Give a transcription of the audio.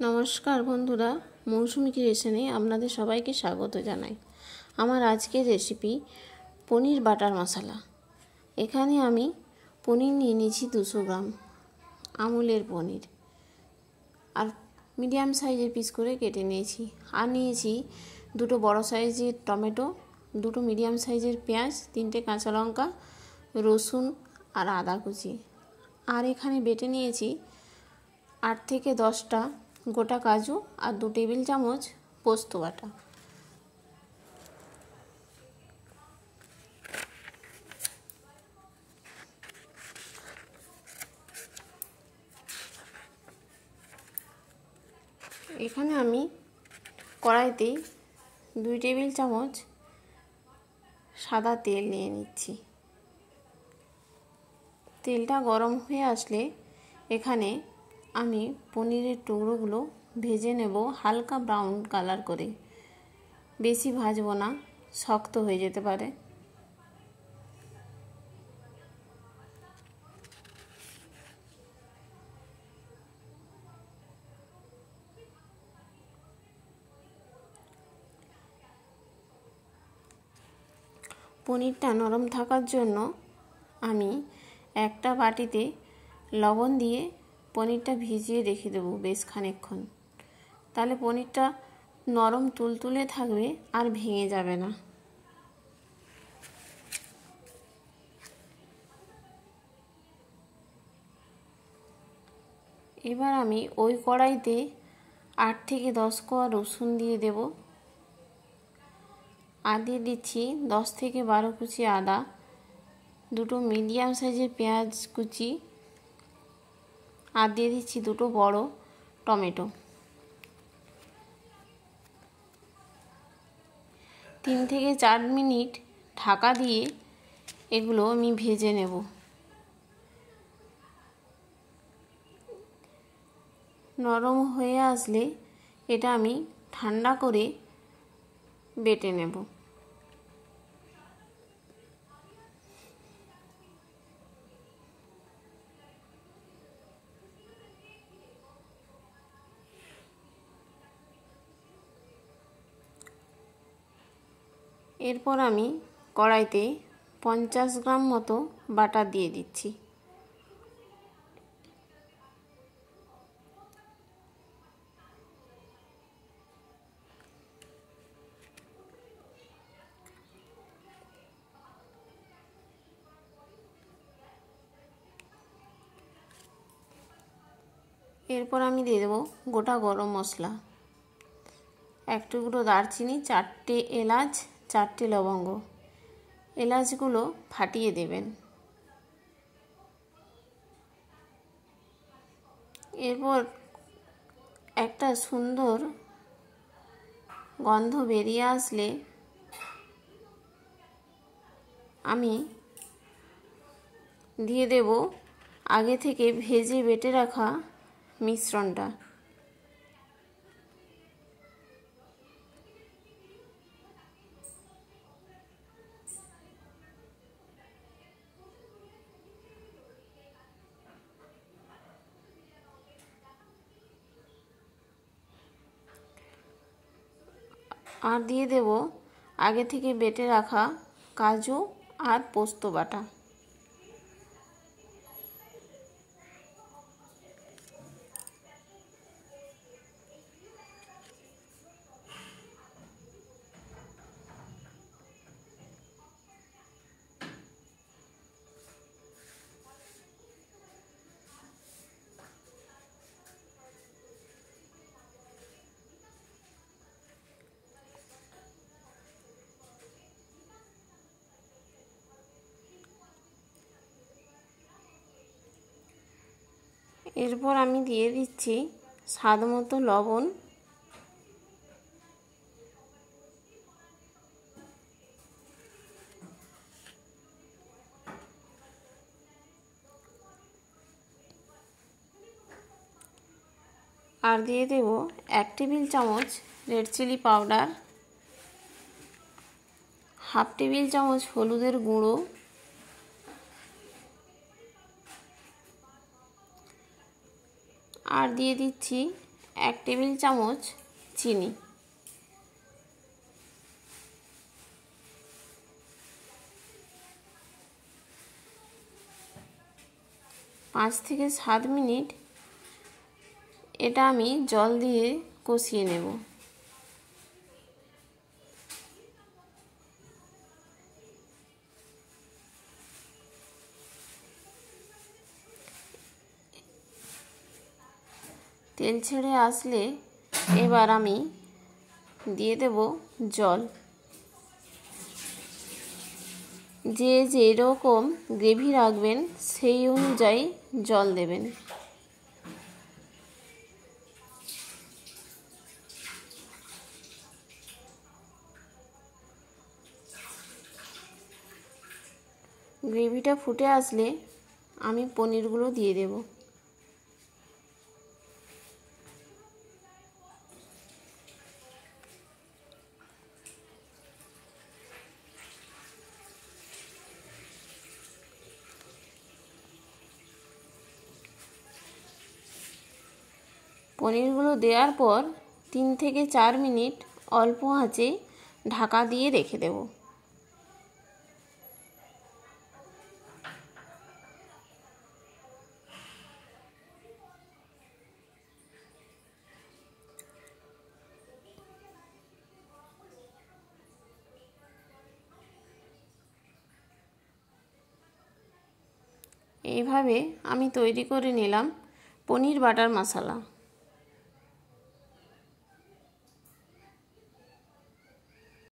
নমস্কার বন্ধুরা, মৌসুমি ক্রিয়েশনে আপনাদের সবাইকে স্বাগত জানাই। আমার আজকের রেসিপি পনির বাটার মশলা। এখানে আমি পনির নিয়ে নিয়েছি 200 গ্রাম, আমুলের পনির, আর মিডিয়াম সাইজের পিস করে কেটে নিয়েছি। আর নিয়েছি 2 বড় সাইজের টমেটো, 2 মিডিয়াম সাইজের পেঁয়াজ, 3টে কাঁচা লঙ্কা, রসুন আর আদা কুচি। আর এখানে বেটে নিয়েছি 8 থেকে 10টা গোটা কাজু আর 2 টেবিল চামচ পোস্ত বাটা। এখানে আমি কড়াইতে 2 টেবিল চামচ সাদা তেল নিয়ে নিচ্ছি। তেলটা গরম হয়ে আসলে এখানে আমি পনিরের টুকরোগুলো ভেজে নেব হালকা ব্রাউন কালার করে। বেশি ভাজবো না, শক্ত হয়ে যেতে পারে। পনিরটা নরম থাকার জন্য আমি একটা বাটিতে লবণ দিয়ে পনিরটা ভিজিয়ে রেখে দেবো বেশ খানিকক্ষণ। তাহলে পনিরটা নরম তুলতুলে থাকবে আর ভেঙে যাবে না। এবার আমি ওই কড়াইতে 8 থেকে 10 কোয়া রসুন দিয়ে দেব। আর দিয়ে দিচ্ছি 10 থেকে 12 কুচি আদা, 2 মিডিয়াম সাইজের পেঁয়াজ কুচি, আর দিয়ে দিচ্ছি 2 বড় টমেটো। 3 থেকে 4 মিনিট ঢাকা দিয়ে এগুলো আমি ভেজে নেব। নরম হয়ে আসলে এটা আমি ঠান্ডা করে বেটে নেব। এরপর আমি কড়াইতে 50 গ্রাম মতো বাটার দিয়ে দিচ্ছি। এরপর আমি দিয়ে দেবো গোটা গরম মশলা, 1 টুকরো দারচিনি, 4টে এলাচ, 4টে লবঙ্গ। এলাচগুলো ফাটিয়ে দেবেন। এরপর একটা সুন্দর গন্ধ বেরিয়ে আসলে আমি দিয়ে দেব আগে থেকে ভেজে বেটে রাখা মিশ্রণটা। আর দিয়ে দেব আগে থেকে বেটে রাখা কাজু আর পোস্ত বাটা। এরপর আমি দিয়ে দিচ্ছি স্বাদ মতো লবণ, আর দিয়ে দেব 1 টেবিল চামচ রেড চিলি পাউডার, 1/2 টেবিল চামচ হলুদের গুঁড়ো, আর দিয়ে দিচ্ছি 1 টেবিল চামচ চিনি, 5 থেকে 7 মিনিট এটা আমি জল দিয়ে কষিয়ে নেব। তেল ছেড়ে আসলে এবার আমি দিয়ে দেব জল। যে যেরকম গ্রেভি রাখবেন সেই অনুযায়ী জল দেবেন। গ্রেভিটা ফুটে আসলে আমি পনিরগুলো দিয়ে দেব। পনিরগুলো দেওয়ার পর 3 থেকে 4 মিনিট অল্প আঁচে ঢাকা দিয়ে রেখে দেব। এইভাবে আমি তৈরি করে নিলাম পনির বাটার মশলা।